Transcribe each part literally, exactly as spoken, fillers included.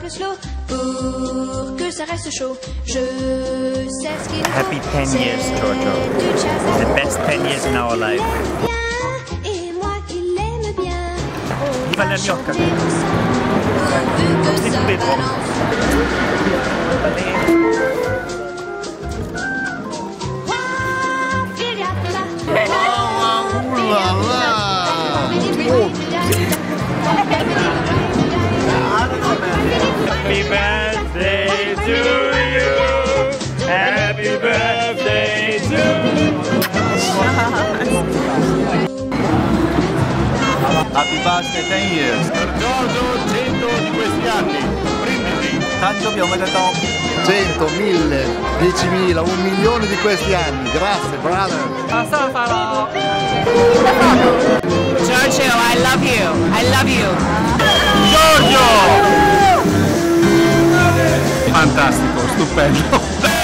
que slow pour que ça reste chaud. Je sais ce qu'il faut. Happy ten years, Giorgio. The best ten years in our life. Et moi qui l'aime bien. Viva la gnocca! Vu que ça balance. Happy birthday to you. Happy birthday to you. Happy birthday ten years. Giorgio, cento di questi anni. Brindisi. Tanto abbiamo detto cento, mille, diecimila, un milione di questi anni. Grazie, brother. Giorgio, I love you. I love you. Giorgio! Fantastico, stupendo.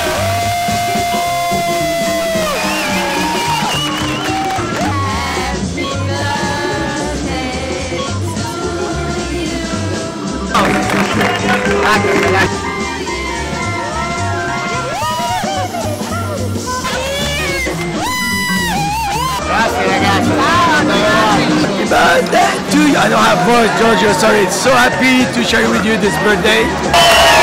Grazie ragazzi. Happy birthday to you. I don't have voice, Giorgio. Sorry. It's so happy to share with you this birthday.